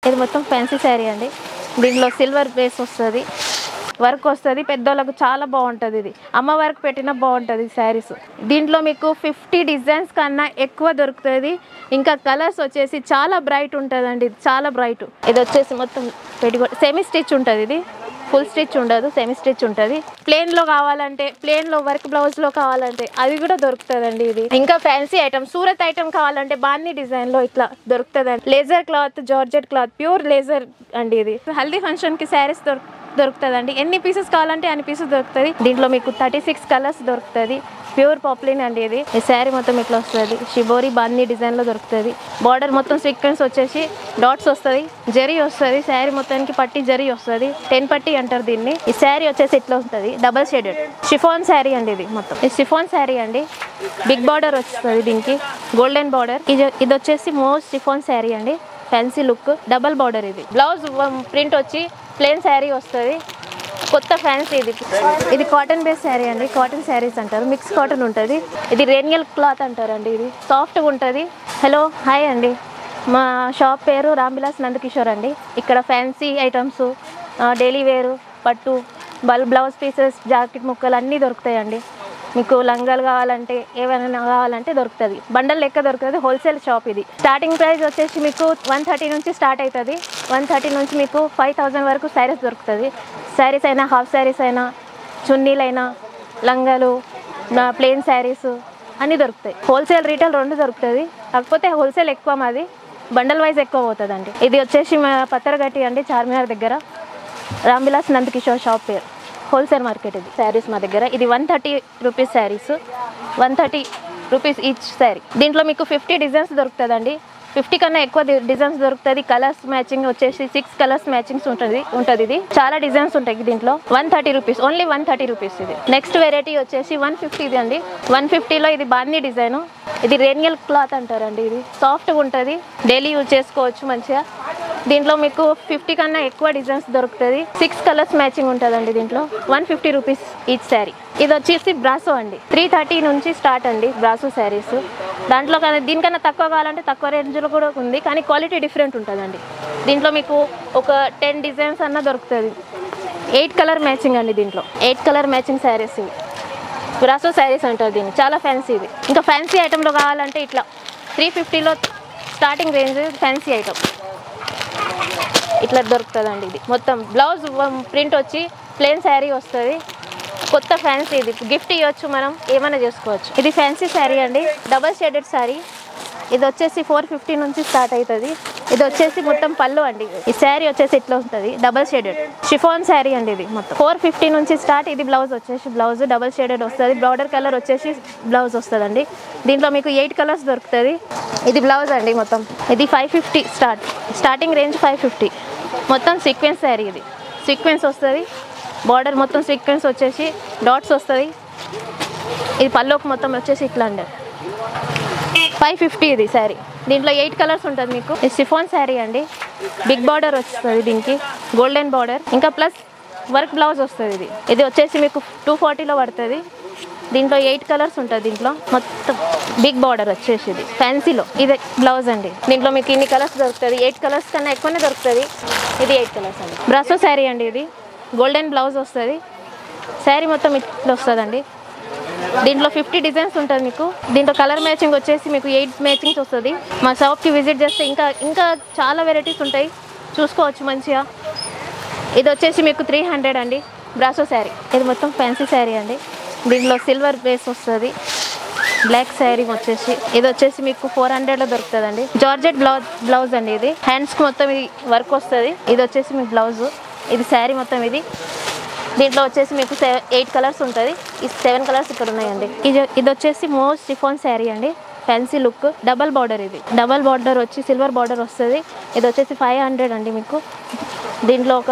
ఇది మొత్తం ఫ్యాన్సీ శారీ అండి. దీంట్లో సిల్వర్ బేస్ వస్తుంది, వర్క్ వస్తుంది. పెద్దోళ్ళకు చాలా బాగుంటుంది. ఇది అమ్మవారికి పెట్టినా బాగుంటుంది శారీస్. దీంట్లో మీకు 50 డిజైన్స్ కన్నా ఎక్కువ దొరుకుతుంది. ఇంకా కలర్స్ వచ్చేసి చాలా బ్రైట్ ఉంటుందండి. చాలా బ్రైట్. ఇది వచ్చేసి మొత్తం పెట్టుకో సెమీ స్టిచ్ ఉంటుంది. ఇది ఫుల్ స్టిచ్ ఉండదు, సెమీ స్టిచ్ ఉంటుంది. ప్లేన్లో కావాలంటే ప్లేన్లో, వర్క్ బ్లౌజ్లో కావాలంటే అది కూడా దొరుకుతుందండి. ఇది ఇంకా ఫ్యాన్సీ ఐటమ్, సూరత్ ఐటమ్ కావాలంటే బాన్ని డిజైన్లో ఇట్లా దొరుకుతుందండి. Laser cloth, georgette cloth, pure laser అండి. ఇది హల్దీ ఫంక్షన్కి శారీస్ దొరుకుతుందండి. ఎన్ని పీసెస్ కావాలంటే అన్ని పీసెస్ దొరుకుతుంది. దీంట్లో మీకు 36 కలర్స్ దొరుకుతుంది. ప్యూర్ పాప్లిన్ అండి. ఇది ఈ శారీ మొత్తం ఇట్లా వస్తుంది. షిబోరి బాన్ని డిజైన్లో దొరుకుతుంది. బార్డర్ మొత్తం సీక్వెన్స్ వచ్చేసి డాట్స్ వస్తుంది, జరీ వస్తుంది. శారీ మొత్తానికి పట్టి జరీ వస్తుంది. 10 పట్టి అంటారు దీన్ని. ఈ శారీ వచ్చేసి ఇట్లా ఉంటుంది, డబల్ షేడెడ్ షిఫాన్ శారీ అండి. ఇది మొత్తం ఈ షిఫాన్ శారీ అండి. బిగ్ బార్డర్ వస్తుంది దీనికి, గోల్డెన్ బార్డర్. ఇది వచ్చేసి మోస్ట్ షిఫాన్ శారీ అండి. Fancy look, double border. ఇది బ్లౌజ్ ప్రింట్ వచ్చి ప్లెయిన్ శారీ వస్తుంది. కొత్త ఫ్యాన్సీ. ఇది కాటన్ బేస్ శారీ అండి. కాటన్ శారీస్ అంటారు, మిక్స్ కాటన్ ఉంటుంది. ఇది రేనియల్ క్లాత్ అంటారండి. ఇది సాఫ్ట్గా ఉంటుంది. హలో, హాయ్ అండి. మా షాప్ పేరు రామ్విలాస్ నందకిషోర్ అండి. ఇక్కడ ఫ్యాన్సీ ఐటమ్స్, డైలీ వేరు, పట్టు, బ్లౌజ్ పీసెస్, జాకెట్ ముక్కలు అన్నీ దొరుకుతాయండి. మీకు లంగాలు కావాలంటే, ఏమైనా కావాలంటే దొరుకుతుంది. బండల్ లెక్క దొరుకుతుంది. హోల్సేల్ షాప్ ఇది. స్టార్టింగ్ ప్రైస్ వచ్చేసి మీకు 130 నుంచి స్టార్ట్ అవుతుంది. 130 నుంచి మీకు 5000 వరకు శారీస్ దొరుకుతుంది. శారీస్ అయినా, హాఫ్ శారీస్ అయినా, చున్నీలైనా, లంగాలు, ప్లెయిన్ శారీస్ అన్నీ దొరుకుతాయి. హోల్సేల్, రీటైల్ రెండు దొరుకుతుంది. కాకపోతే హోల్సేల్ ఎక్కువ, మాది బండల్ వైజ్ ఎక్కువ పోతుందండి. ఇది వచ్చేసి మా పత్తరగట్టి అండి, చార్మినార్ దగ్గర. రామ్విలాస్ నందకిషోర్ షాప్ పేరు. హోల్సేల్ మార్కెట్ ఇది. శారీస్ మా దగ్గర ఇది 130 rupees saris, 130 rupees each sari. దీంట్లో మీకు 50 డిజైన్స్ దొరుకుతుందండి. 50 కన్నా ఎక్కువ డిజైన్స్ దొరుకుతుంది. కలర్స్ మ్యాచింగ్ వచ్చేసి 6 కలర్స్ మ్యాచింగ్స్ ఉంటుంది. ఇది చాలా డిజైన్స్ ఉంటాయి దీంట్లో. 130 రూపీస్, ఓన్లీ 130 రూపీస్. ఇది నెక్స్ట్ వెరైటీ వచ్చేసి 150 అండి. 150లో ఇది బాందీ డిజైన్. ఇది రేనియల్ క్లాత్ అంటారండి. ఇది సాఫ్ట్గా ఉంటుంది, డైలీ యూజ్ చేసుకోవచ్చు మంచిగా. దీంట్లో మీకు 50 కన్నా ఎక్కువ డిజైన్స్ దొరుకుతుంది. 6 కలర్స్ మ్యాచింగ్ ఉంటుందండి దీంట్లో. 150 రూపీస్ ఈచ్ శారీ. ఇది వచ్చేసి బ్రాసో అండి. 330 నుంచి స్టార్ట్ అండి బ్రాసో శారీస్. దాంట్లో కానీ దీనికన్నా తక్కువ కావాలంటే తక్కువ రేంజ్లో కూడా ఉంది, కానీ క్వాలిటీ డిఫరెంట్ ఉంటుందండి. దీంట్లో మీకు ఒక 10 డిజైన్స్ అన్న దొరుకుతుంది. 8 కలర్ మ్యాచింగ్ అండి. దీంట్లో 8 కలర్ మ్యాచింగ్ శారీస్ ఇవి. బ్రాసో శారీస్ అంటారు దీన్ని. చాలా ఫ్యాన్సీ ఇది. ఇంకా ఫ్యాన్సీ ఐటెంలో కావాలంటే ఇట్లా 350లో స్టార్టింగ్ రేంజ్ ఫ్యాన్సీ ఐటమ్ ఇట్లా దొరుకుతుందండి. ఇది మొత్తం బ్లౌజ్ ప్రింట్ వచ్చి ప్లెయిన్ శారీ వస్తుంది. కొత్త ఫ్యాన్సీ. ఇది గిఫ్ట్ ఇవ్వచ్చు, మనం ఏమైనా చేసుకోవచ్చు. ఇది ఫ్యాన్సీ శారీ అండి, డబల్ షేడెడ్ శారీ. ఇది వచ్చేసి 450 నుంచి స్టార్ట్ అవుతుంది. ఇది వచ్చేసి మొత్తం పళ్ళు అండి. ఈ శారీ వచ్చేసి ఇట్లా ఉంటుంది, డబల్ షేడెడ్ షిఫాన్ శారీ అండి. ఇది మొత్తం 450 నుంచి స్టార్ట్. ఇది బ్లౌజ్ వచ్చేసి బ్లౌజ్ డబల్ షేడెడ్ వస్తుంది. బార్డర్ కలర్ వచ్చేసి బ్లౌజ్ వస్తుందండి. దీంట్లో మీకు 8 కలర్స్ దొరుకుతుంది. ఇది బ్లౌజ్ అండి మొత్తం. ఇది 550 స్టార్టింగ్ రేంజ్ 550. మొత్తం సీక్వెన్స్ శారీ. ఇది సీక్వెన్స్ వస్తుంది. బార్డర్ మొత్తం సీక్వెన్స్ వచ్చేసి డాట్స్ వస్తుంది. ఇది పల్లోకి మొత్తం వచ్చేసి ఇట్లా అండి. 550 ఇది శారీ. దీంట్లో 8 కలర్స్ ఉంటుంది మీకు. ఇది షిఫాన్ శారీ అండి. బిగ్ బార్డర్ వస్తుంది దీనికి, గోల్డెన్ బార్డర్. ఇంకా ప్లస్ వర్క్ బ్లౌజ్ వస్తుంది. ఇది వచ్చేసి మీకు 240లో పడుతుంది. దీంట్లో 8 కలర్స్ ఉంటుంది. దీంట్లో మొత్తం బిగ్ బార్డర్ వచ్చేసి ఇది ఫ్యాన్సీలో. ఇది బ్లౌజ్ అండి. దీంట్లో మీకు ఇన్ని కలర్స్ దొరుకుతుంది. 8 కలర్స్ కన్నా ఎక్కువనే దొరుకుతుంది. ఇది 8 కలర్స్ అండి. బ్రాసో శారీ అండి. ఇది గోల్డెన్ బ్లౌజ్ వస్తుంది. శారీ మొత్తం ఇట్లా వస్తుందండి. దీంట్లో 50 డిజైన్స్ ఉంటుంది మీకు. దీంట్లో కలర్ మ్యాచింగ్ వచ్చేసి మీకు 8 మ్యాచింగ్స్ వస్తుంది. మా షాప్కి విజిట్ చేస్తే ఇంకా చాలా వెరైటీస్ ఉంటాయి, చూసుకోవచ్చు మంచిగా. ఇది వచ్చేసి మీకు 300 అండి. బ్రాసో శారీ. ఇది మొత్తం ఫ్యాన్సీ శారీ అండి. దీంట్లో సిల్వర్ బేస్ వస్తుంది. బ్లాక్ శారీ వచ్చేసి ఇది వచ్చేసి మీకు 400లో దొరుకుతుందండి. జార్జెట్ బ్లౌజ్ అండి. ఇది హ్యాండ్స్కి మొత్తం ఇది వర్క్ వస్తుంది. ఇది వచ్చేసి మీకు బ్లౌజ్. ఇది శారీ మొత్తం. ఇది దీంట్లో వచ్చేసి మీకు 8 కలర్స్ ఉంటుంది. ఈ 7 కలర్స్ ఇక్కడ ఉన్నాయండి. ఇది వచ్చేసి మోస్ట్ షిఫాన్ శారీ అండి. Fancy look, double border. ఇది డబల్ బార్డర్ వచ్చి సిల్వర్ బార్డర్ వస్తుంది. ఇది వచ్చేసి 500 అండి మీకు. దీంట్లో ఒక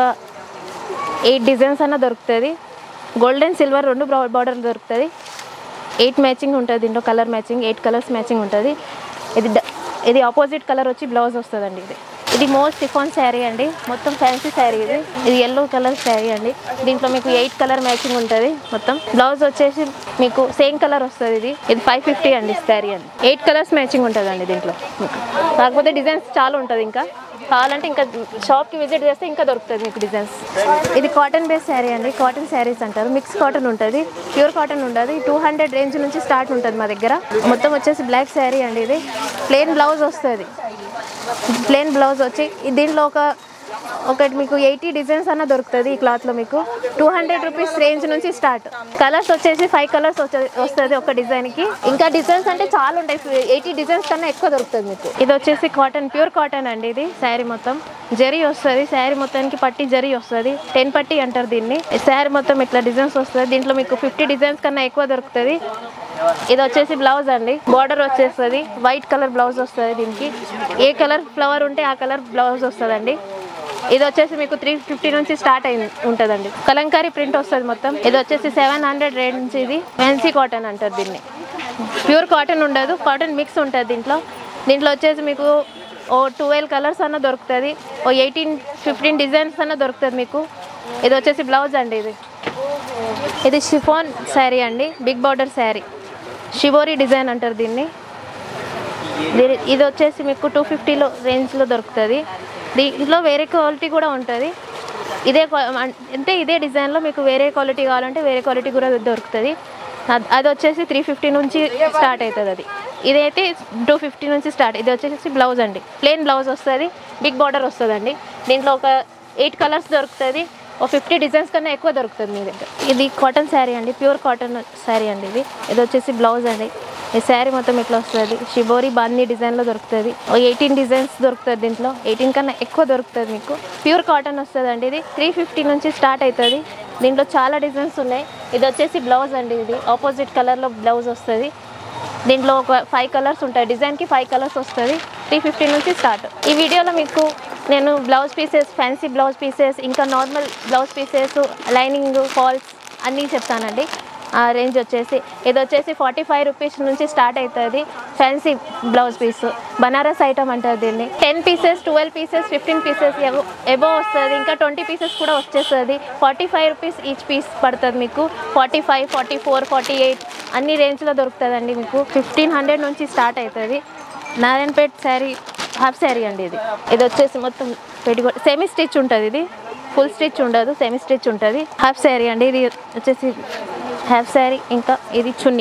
8 డిజైన్స్ అన్న దొరుకుతుంది. గోల్డెన్ సిల్వర్ రెండు బార్డర్లు దొరుకుతుంది. 8 మ్యాచింగ్ ఉంటుంది దీంట్లో. కలర్ మ్యాచింగ్ 8 కలర్స్ మ్యాచింగ్ ఉంటుంది. ఇది ఆపోజిట్ కలర్ వచ్చి బ్లౌజ్ వస్తుందండి. ఇది మోస్ట్ షిఫాన్ శారీ అండి. మొత్తం ఫ్యాన్సీ శారీ. ఇది ఎల్లో కలర్ శారీ అండి. దీంట్లో మీకు 8 కలర్ మ్యాచింగ్ ఉంటుంది. మొత్తం బ్లౌజ్ వచ్చేసి మీకు సేమ్ కలర్ వస్తుంది. ఇది 550 అండి శారీ అండి. 8 కలర్స్ మ్యాచింగ్ ఉంటుందండి దీంట్లో. కాకపోతే డిజైన్స్ చాలా ఉంటుంది. ఇంకా కావాలంటే ఇంకా షాప్కి విజిట్ చేస్తే ఇంకా దొరుకుతుంది మీకు డిజైన్స్. ఇది కాటన్ బేస్ శారీ అండి, కాటన్ శారీస్ అంటారు. మిక్స్ కాటన్ ఉంటుంది, ప్యూర్ కాటన్ ఉండదు. 200 రేంజ్ నుంచి స్టార్ట్ ఉంటుంది మా దగ్గర. మొత్తం వచ్చేసి బ్లాక్ శారీ అండి. ఇది ప్లెయిన్ బ్లౌజ్ వస్తుంది. ప్లెయిన్ బ్లౌజ్ వచ్చి దీంట్లో ఒకటి మీకు 80 డిజైన్స్ అన్న దొరుకుతుంది ఈ క్లాత్లో. మీకు 200 రూపీస్ రేంజ్ నుంచి స్టార్ట్. కలర్స్ వచ్చేసి 5 కలర్స్ వస్తుంది ఒక డిజైన్కి. ఇంకా డిజైన్స్ అంటే చాలా ఉంటాయి, 80 డిజైన్స్ కన్నా ఎక్కువ దొరుకుతుంది మీకు. ఇది వచ్చేసి కాటన్, ప్యూర్ కాటన్ అండి. ఇది శారీ మొత్తం జరీ వస్తుంది. శారీ మొత్తానికి పట్టి జరీ వస్తుంది, 10 పట్టి అంటారు దీన్ని. శారీ మొత్తం ఇట్లా డిజైన్స్ వస్తుంది. దీంట్లో మీకు 50 డిజైన్స్ కన్నా ఎక్కువ దొరుకుతుంది. ఇది వచ్చేసి బ్లౌజ్ అండి, బార్డర్ వచ్చేస్తుంది, వైట్ కలర్ బ్లౌజ్ వస్తుంది. దీనికి ఏ కలర్ ఫ్లవర్ ఉంటే ఆ కలర్ బ్లౌజ్ వస్తుందండి. ఇది వచ్చేసి మీకు 350 నుంచి స్టార్ట్ అయి ఉంటుందండి. కలంకారీ ప్రింట్ వస్తుంది మొత్తం. ఇది వచ్చేసి 700 రేంజ్. ఇది ఫ్యాన్సీ కాటన్ అంటారు దీన్ని. ప్యూర్ కాటన్ ఉండదు, కాటన్ మిక్స్ ఉంటుంది దీంట్లో. దీంట్లో వచ్చేసి మీకు 12 కలర్స్ అన్న దొరుకుతుంది, 18-15 డిజైన్స్ అన్న దొరుకుతుంది మీకు. ఇది వచ్చేసి బ్లౌజ్ అండి. ఇది షిఫాన్ శారీ అండి, big border sari, shibori design అంటారు దీన్ని. ఇది వచ్చేసి మీకు 250 రేంజ్లో దొరుకుతుంది. దీంట్లో వేరే క్వాలిటీ కూడా ఉంటుంది. ఇదే డిజైన్లో మీకు వేరే క్వాలిటీ కావాలంటే వేరే క్వాలిటీ కూడా దొరుకుతుంది. అది వచ్చేసి 350 నుంచి స్టార్ట్ అవుతుంది. ఇదైతే 250 నుంచి స్టార్ట్. ఇది వచ్చేసి బ్లౌజ్ అండి, ప్లెయిన్ బ్లౌజ్ వస్తుంది, బిగ్ బార్డర్ వస్తుందండి. దీంట్లో ఒక 8 కలర్స్ దొరుకుతుంది, 50 డిజైన్స్ కన్నా ఎక్కువ దొరుకుతుంది మీ దగ్గర. ఇది కాటన్ శారీ అండి, ప్యూర్ కాటన్ శారీ అండి. ఇది వచ్చేసి బ్లౌజ్ అండి. ఈ శారీ మొత్తం ఇట్లా వస్తుంది, షిబోరి బాందీ డిజైన్లో దొరుకుతుంది. 18 డిజైన్స్ దొరుకుతుంది దీంట్లో, 18 కన్నా ఎక్కువ దొరుకుతుంది మీకు. ప్యూర్ కాటన్ వస్తుంది అండి. ఇది 350 నుంచి స్టార్ట్ అవుతుంది. దీంట్లో చాలా డిజైన్స్ ఉన్నాయి. ఇది వచ్చేసి బ్లౌజ్ అండి. ఇది ఆపోజిట్ కలర్లో బ్లౌజ్ వస్తుంది. దీంట్లో ఒక 5 కలర్స్ ఉంటాయి, డిజైన్కి 5 కలర్స్ వస్తుంది. 350 నుంచి స్టార్ట్. ఈ వీడియోలో మీకు నేను blouse pieces, fancy blouse pieces, ఇంకా normal blouse pieces, lining, falls అన్నీ చెప్తానండి. ఆ రేంజ్ వచ్చేసి ఇది వచ్చేసి 45 రూపీస్ నుంచి స్టార్ట్ అవుతుంది. Fancy blouse piece, Banaras item అంటారు దీన్ని. 10 పీసెస్, 12 పీసెస్, 15 పీసెస్ ఎబో వస్తుంది. ఇంకా 20 పీసెస్ కూడా వచ్చేస్తుంది. 45 రూపీస్ ఈచ్ పీస్ పడుతుంది మీకు. 45, 44, 48 అన్ని రేంజ్లో దొరుకుతుందండి మీకు. 1500 నుంచి స్టార్ట్ అవుతుంది. నారాయణపేట్ శారీ, హాఫ్ శారీ అండి. ఇది వచ్చేసి మొత్తం పెట్టుకోండి, సెమీ స్టిచ్ ఉంటుంది. ఇది ఫుల్ స్టిచ్ ఉండదు, సెమీ స్టిచ్ ఉంటుంది. హాఫ్ శారీ అండి. ఇది వచ్చేసి హాఫ్ శారీ. ఇంకా ఇది చున్నీ,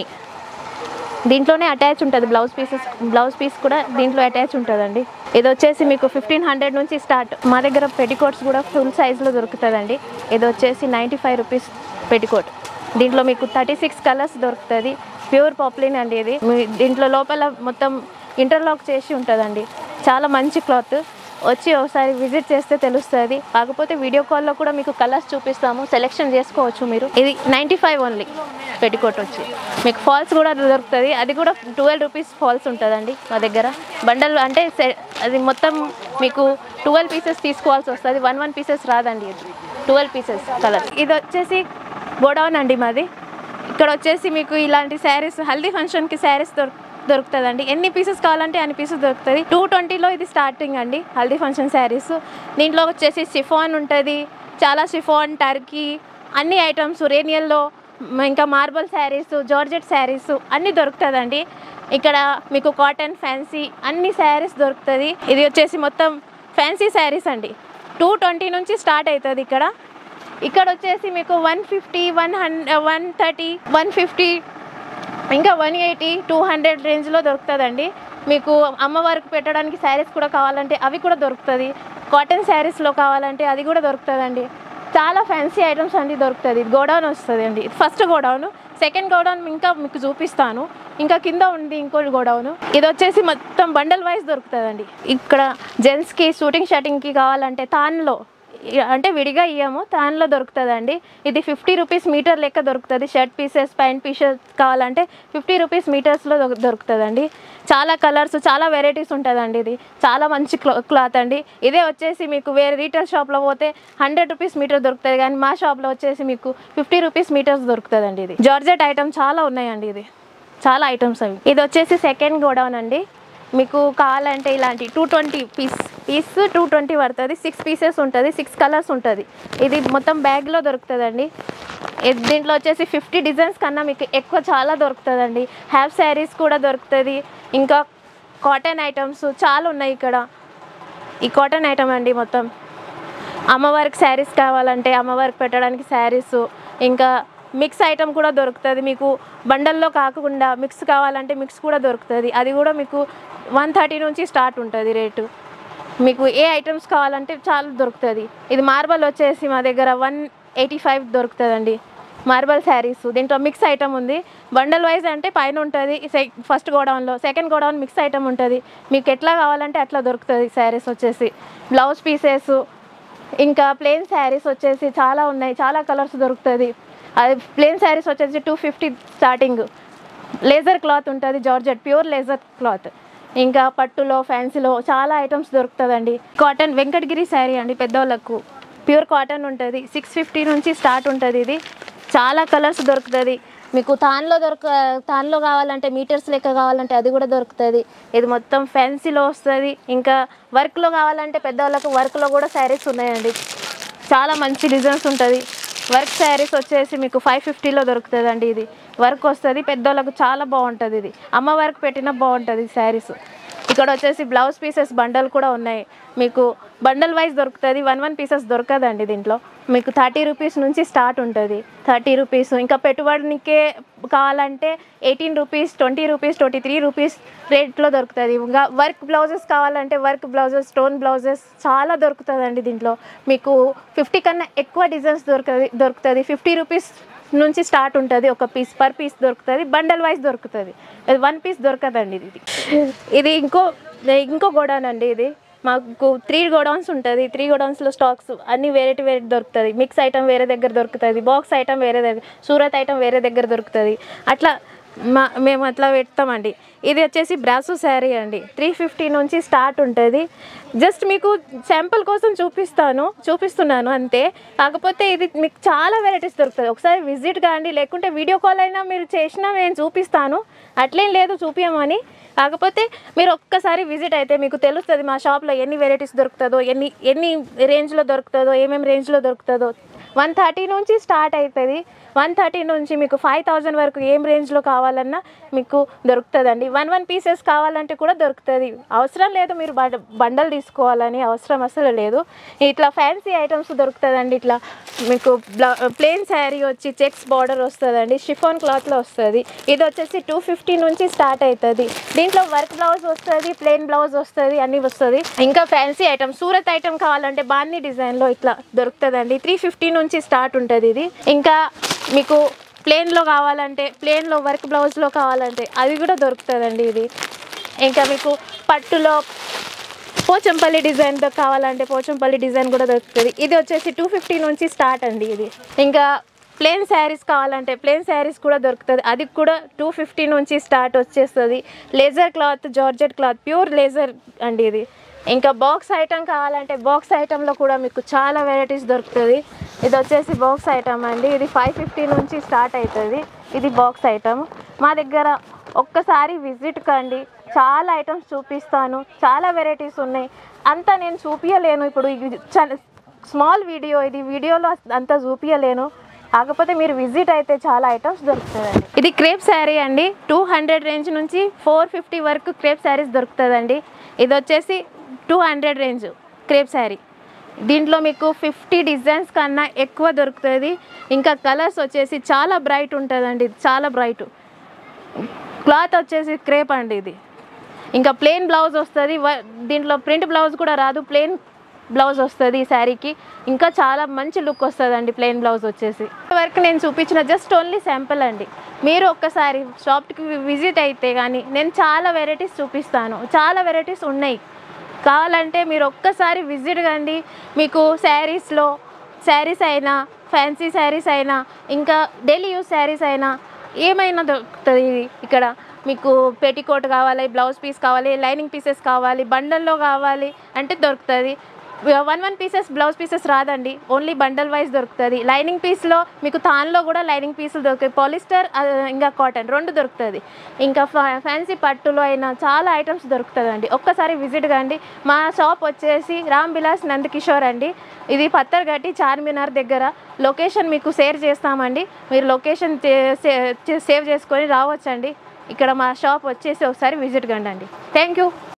దీంట్లోనే అటాచ్ ఉంటుంది. బ్లౌజ్ పీస్ కూడా దీంట్లో అటాచ్ ఉంటుందండి. ఇది వచ్చేసి మీకు 1500 నుంచి స్టార్ట్. మా దగ్గర పెట్టికోట్స్ కూడా ఫుల్ సైజులో దొరుకుతుందండి. ఇది వచ్చేసి 95 రూపీస్ పెట్టికోట్. దీంట్లో మీకు 36 కలర్స్ దొరుకుతుంది. ప్యూర్ పాప్లిన్ అండి. ఇది దీంట్లో లోపల మొత్తం ఇంటర్లాక్ చేసి ఉంటుందండి. చాలా మంచి క్లాత్. వచ్చి ఒకసారి విజిట్ చేస్తే తెలుస్తుంది. కాకపోతే వీడియో కాల్లో కూడా మీకు కలర్స్ చూపిస్తాము, సెలెక్షన్ చేసుకోవచ్చు మీరు. ఇది 95 ఓన్లీ పెట్టికోట్ వచ్చి. మీకు ఫాల్స్ కూడా దొరుకుతుంది. అది కూడా 12 రూపీస్ ఫాల్స్ ఉంటుందండి మా దగ్గర. బండల్ అంటే అది మొత్తం మీకు 12 పీసెస్ తీసుకోవాల్సి వస్తుంది, 1 పీసెస్ రాదండి. ఇది 12 పీసెస్ కలర్. ఇది వచ్చేసి గోడౌన్ అండి మాది. ఇక్కడ వచ్చేసి మీకు ఇలాంటి శారీస్, హల్దీ ఫంక్షన్కి శారీస్ దొరుకుతుందండి. ఎన్ని పీసెస్ కావాలంటే అన్ని పీసెస్ దొరుకుతుంది. 220లో ఇది స్టార్టింగ్ అండి హల్దీ ఫంక్షన్ శారీస్. దీంట్లో వచ్చేసి షిఫాన్ ఉంటుంది, చాలా షిఫాన్, టర్కీ అన్ని ఐటమ్స్, రేనియల్లో ఇంకా మార్బల్ శారీస్, జార్జెట్ శారీస్ అన్నీ దొరుకుతుందండి. ఇక్కడ మీకు కాటన్, ఫ్యాన్సీ అన్ని శారీస్ దొరుకుతుంది. ఇది వచ్చేసి మొత్తం ఫ్యాన్సీ శారీస్ అండి. 220 నుంచి స్టార్ట్ అవుతుంది. ఇక్కడ వచ్చేసి మీకు 150, 130, 150 ఇంకా 180, 200 రేంజ్లో దొరుకుతుందండి. మీకు అమ్మవారికి పెట్టడానికి శారీస్ కూడా కావాలంటే అవి కూడా దొరుకుతుంది. కాటన్ శారీస్లో కావాలంటే అది కూడా దొరుకుతుందండి. చాలా ఫ్యాన్సీ ఐటమ్స్ అండి దొరుకుతుంది. గోడౌన్ వస్తుంది అండి. ఫస్ట్ గోడౌన్, సెకండ్ గోడౌన్ ఇంకా మీకు చూపిస్తాను. ఇంకా కింద ఉంది ఇంకోటి గోడౌన్. ఇది వచ్చేసి మొత్తం బండల్ వైజ్ దొరుకుతుందండి. ఇక్కడ జెంట్స్కి షూటింగ్ షర్టింగ్కి కావాలంటే తాన్లో, అంటే విడిగా ఇయ్యము, తాన్లో దొరుకుతుందండి. ఇది 50 రూపీస్ మీటర్ లెక్క దొరుకుతుంది. షర్ట్ పీసెస్, ప్యాంట్ పీసెస్ కావాలంటే 50 రూపీస్ మీటర్స్లో దొరుకుతుందండి. చాలా కలర్స్, చాలా వెరైటీస్ ఉంటుందండి. ఇది చాలా మంచి క్లాత్ అండి. ఇదే వచ్చేసి మీకు వేరే రీటైల్ షాప్లో పోతే 100 రూపీస్ మీటర్ దొరుకుతుంది, కానీ మా షాప్లో వచ్చేసి మీకు 50 రూపీస్ మీటర్స్ దొరుకుతుందండి. ఇది జార్జెట్ ఐటమ్ చాలా ఉన్నాయండి. ఇది చాలా ఐటమ్స్ అవి. ఇది వచ్చేసి సెకండ్ గోడౌన్ అండి. మీకు కావాలంటే ఇలాంటి 220 పీస్ 220 పడుతుంది. 6 పీసెస్ ఉంటుంది, 6 కలర్స్ ఉంటుంది. ఇది మొత్తం బ్యాగ్లో దొరుకుతుందండి. దీంట్లో వచ్చేసి 50 డిజైన్స్ కన్నా మీకు ఎక్కువ చాలా దొరుకుతుందండి. హాఫ్ శారీస్ కూడా దొరుకుతుంది. ఇంకా కాటన్ ఐటమ్స్ చాలా ఉన్నాయి ఇక్కడ. ఈ కాటన్ ఐటమ్ అండి మొత్తం. అమ్మవారికి శారీస్ కావాలంటే అమ్మవారికి పెట్టడానికి శారీస్, ఇంకా మిక్స్ ఐటమ్ కూడా దొరుకుతుంది మీకు. బండల్లో కాకుండా మిక్స్ కావాలంటే మిక్స్ కూడా దొరుకుతుంది. అది కూడా మీకు 130 నుంచి స్టార్ట్ ఉంటుంది రేటు. మీకు ఏ ఐటమ్స్ కావాలంటే చాలా దొరుకుతుంది. ఇది మార్బల్ వచ్చేసి మా దగ్గర 185 దొరుకుతుందండి మార్బల్ శారీస్. దీంట్లో మిక్స్ ఐటమ్ ఉంది. బండల్ వైజ్ అంటే పైన ఉంటుంది ఫస్ట్ గోడౌన్లో, సెకండ్ గోడౌన్ మిక్స్ ఐటమ్ ఉంటుంది. మీకు ఎట్లా కావాలంటే అట్లా దొరుకుతుంది శారీస్ వచ్చేసి. బ్లౌజ్ పీసెస్, ఇంకా ప్లెయిన్ శారీస్ వచ్చేసి చాలా ఉన్నాయి, చాలా కలర్స్ దొరుకుతుంది. అది ప్లెయిన్ శారీస్ వచ్చేసి 250 స్టార్టింగ్. లేజర్ క్లాత్ ఉంటుంది, జార్జెట్ ప్యూర్ లేజర్ క్లాత్. ఇంకా పట్టులో ఫ్యాన్సీలో చాలా ఐటమ్స్ దొరుకుతుందండి. కాటన్ వెంకటగిరి శారీ అండి పెద్దవాళ్ళకు, ప్యూర్ కాటన్ ఉంటుంది. 650 నుంచి స్టార్ట్ ఉంటుంది. ఇది చాలా కలర్స్ దొరుకుతుంది మీకు. తాన్లో కావాలంటే మీటర్స్ లెక్క కావాలంటే అది కూడా దొరుకుతుంది. ఇది మొత్తం ఫ్యాన్సీలో వస్తుంది. ఇంకా వర్క్లో కావాలంటే పెద్దవాళ్ళకు వర్క్లో కూడా శారీస్ ఉన్నాయండి. చాలా మంచి డిజైన్స్ ఉంటుంది. వర్క్ శారీస్ వచ్చేసి మీకు 550లో దొరుకుతుంది అండి. ఇది వర్క్ వస్తుంది, పెద్దవాళ్ళకు చాలా బాగుంటుంది. ఇది అమ్మవారికి పెట్టినా బాగుంటుంది శారీస్. ఇక్కడ వచ్చేసి బ్లౌజ్ పీసెస్ బండల్ కూడా ఉన్నాయి మీకు. బండల్ వైజ్ దొరుకుతుంది, 1 పీసెస్ దొరకదండి దీంట్లో. మీకు 30 రూపీస్ నుంచి స్టార్ట్ ఉంటుంది, 30 రూపీస్. ఇంకా పెట్టుబడికే కావాలంటే 18 రూపీస్, 20 రూపీస్, 23 రూపీస్ రేట్లో దొరుకుతుంది. ఇంకా వర్క్ బ్లౌజెస్ కావాలంటే వర్క్ బ్లౌజెస్, స్టోన్ బ్లౌజెస్ చాలా దొరుకుతుందండి దీంట్లో. మీకు 50 కన్నా ఎక్కువ డిజైన్స్ దొరుకుతుంది. 50 రూపీస్ నుంచి స్టార్ట్ ఉంటుంది. ఒక పీస్ పర్ పీస్ దొరుకుతుంది, బండల్ వైజ్ దొరుకుతుంది. 1 పీస్ దొరకదండి ఇది. ఇది ఇంకో గోడౌన్ అండి. ఇది మాకు 3 గోడౌన్స్ ఉంటుంది. 3 గోడౌన్స్లో స్టాక్స్ అన్నీ వెరైటీ దొరుకుతుంది. మిక్స్ ఐటమ్ వేరే దగ్గర దొరుకుతుంది, బాక్స్ ఐటమ్ వేరే దగ్గర, సూరత్ ఐటమ్ వేరే దగ్గర దొరుకుతుంది. అట్లా మేము అట్లా పెడతామండి. ఇది వచ్చేసి బ్రాసో శారీ అండి, 350 నుంచి స్టార్ట్ ఉంటుంది. జస్ట్ మీకు శాంపుల్ కోసం చూపిస్తున్నాను అంతే. కాకపోతే ఇది మీకు చాలా వెరైటీస్ దొరుకుతుంది. ఒకసారి విజిట్ కాండి, లేకుంటే వీడియో కాల్ అయినా మీరు చేసినా నేను చూపిస్తాను, అట్లేం లేదు చూపించమని. కాకపోతే మీరు ఒక్కసారి విజిట్ అయితే మీకు తెలుస్తుంది మా షాప్లో ఎన్ని వెరైటీస్ దొరుకుతుందో, ఎన్ని రేంజ్లో దొరుకుతుందో, ఏమేమి రేంజ్లో దొరుకుతుందో. 130 నుంచి స్టార్ట్ అవుతుంది. 130 నుంచి మీకు 5000 వరకు ఏం రేంజ్లో కావాలన్నా మీకు దొరుకుతుందండి. 1 పీసెస్ కావాలంటే కూడా దొరుకుతుంది. అవసరం లేదు మీరు బండల్ తీసుకోవాలని అవసరం అసలు లేదు. ఇట్లా ఫ్యాన్సీ ఐటమ్స్ దొరుకుతుందండి. ఇట్లా మీకు ప్లెయిన్ శారీ వచ్చి చెక్స్ బార్డర్ వస్తుందండి, షిఫాన్ క్లాత్లో వస్తుంది. ఇది వచ్చేసి 250 నుంచి స్టార్ట్ అవుతుంది. దీంట్లో వర్క్ బ్లౌజ్ వస్తుంది, ప్లెయిన్ బ్లౌజ్ వస్తుంది, అన్నీ వస్తుంది. ఇంకా ఫ్యాన్సీ ఐటమ్ సూరత్ ఐటమ్ కావాలంటే బాన్నీ డిజైన్లో ఇట్లా దొరుకుతుందండి. 350 నుంచి స్టార్ట్ ఉంటుంది ఇది. ఇంకా మీకు ప్లెయిన్లో కావాలంటే, ప్లెయిన్లో వర్క్ బ్లౌజ్లో కావాలంటే అది కూడా దొరుకుతుందండి ఇది. ఇంకా మీకు పట్టులో పోచంపల్లి డిజైన్తో కావాలంటే పోచంపల్లి డిజైన్ కూడా దొరుకుతుంది. ఇది వచ్చేసి 250 నుంచి స్టార్ట్ అండి ఇది. ఇంకా ప్లెయిన్ శారీస్ కావాలంటే ప్లెయిన్ శారీస్ కూడా దొరుకుతుంది, అది కూడా 250 నుంచి స్టార్ట్ వచ్చేస్తుంది. Laser cloth, georgette cloth, pure laser అండి ఇది. ఇంకా బాక్స్ ఐటమ్ కావాలంటే బాక్స్ ఐటంలో కూడా మీకు చాలా వెరైటీస్ దొరుకుతుంది. ఇది వచ్చేసి బాక్స్ ఐటమ్ అండి. ఇది 550 నుంచి స్టార్ట్ అవుతుంది. ఇది బాక్స్ ఐటమ్. మా దగ్గర ఒక్కసారి విజిట్ కండి, చాలా ఐటమ్స్ చూపిస్తాను, చాలా వెరైటీస్ ఉన్నాయి. అంతా నేను చూపించలేను ఇప్పుడు, స్మాల్ వీడియో ఇది, వీడియోలో అంతా చూపించలేను. కాకపోతే మీరు విజిట్ అయితే చాలా ఐటమ్స్ దొరుకుతుందండి. ఇది క్రేప్ శారీ అండి. 200 రేంజ్ నుంచి 450 వరకు క్రేప్ శారీస్ దొరుకుతుందండి. ఇది వచ్చేసి 200 రేంజ్ క్రేప్ శారీ. దీంట్లో మీకు 50 డిజైన్స్ కన్నా ఎక్కువ దొరుకుతుంది. ఇంకా కలర్స్ వచ్చేసి చాలా బ్రైట్ ఉంటుందండి, చాలా బ్రైట్. క్లాత్ వచ్చేసి క్రేప్ అండి ఇది. ఇంకా ప్లెయిన్ బ్లౌజ్ వస్తుంది, దీంట్లో ప్రింట్ బ్లౌజ్ కూడా రాదు, ప్లెయిన్ బ్లౌజ్ వస్తుంది ఈ శారీకి. ఇంకా చాలా మంచి లుక్ వస్తుందండి ప్లెయిన్ బ్లౌజ్ వచ్చేసి. వరకు నేను చూపించిన జస్ట్ ఓన్లీ శాంపుల్ అండి. మీరు ఒక్కసారి షాప్కి విజిట్ అయితే కానీ నేను చాలా వెరైటీస్ చూపిస్తాను, చాలా వెరైటీస్ ఉన్నాయి. కావాలంటే మీరు ఒక్కసారి విజిట్ కండి. మీకు శారీస్ అయినా, ఫ్యాన్సీ శారీస్ అయినా, ఇంకా డైలీ యూజ్ శారీస్ అయినా ఏమైనా దొరుకుతుంది ఇక్కడ. మీకు పెట్టికోట్ కావాలి, బ్లౌజ్ పీస్ కావాలి, లైనింగ్ పీసెస్ కావాలి, బండల్లో కావాలి అంటే దొరుకుతుంది. 1 పీసెస్ బ్లౌజ్ పీసెస్ రాదండి, ఓన్లీ బండల్ వైజ్ దొరుకుతుంది. లైనింగ్ పీస్లో మీకు తాన్లో కూడా లైనింగ్ పీసులు దొరుకుతాయి, పాలిస్టర్ ఇంకా కాటన్ 2 దొరుకుతుంది. ఇంకా ఫ్యాన్సీ పట్టులో అయినా చాలా ఐటమ్స్ దొరుకుతుందండి. ఒక్కసారి విజిట్ కండి. మా షాప్ వచ్చేసి రామ్ విలాస్ నందకిషోర్ అండి. ఇది పత్తర్గట్టి చార్మినార్ దగ్గర. లొకేషన్ మీకు షేర్ చేస్తామండి, మీరు లొకేషన్ సేవ్ చేసుకొని రావచ్చండి. ఇక్కడ మా షాప్ వచ్చేసి ఒకసారి విజిట్ కండి. Thank you.